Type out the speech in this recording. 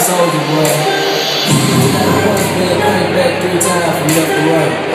soldier, boy. You got a punch, man, crank back 3 times from left to right.